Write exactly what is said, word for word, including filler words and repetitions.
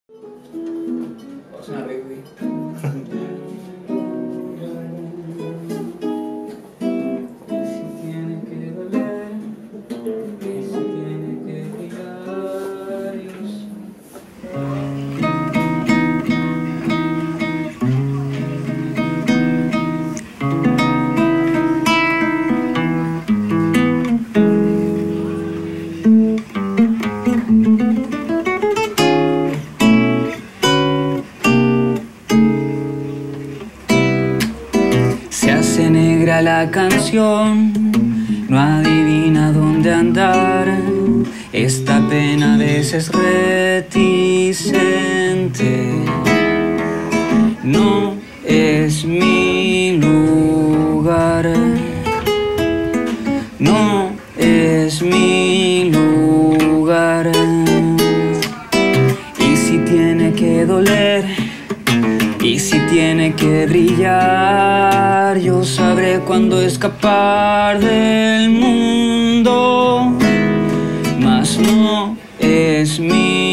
Se hace negra la canción, no adivina dónde andar. Esta pena a veces reticente. No es mi lugar, no es mi lugar. Y si tiene que doler, y si tiene que brillar, yo sabré cuándo escapar del mundo, mas no es mi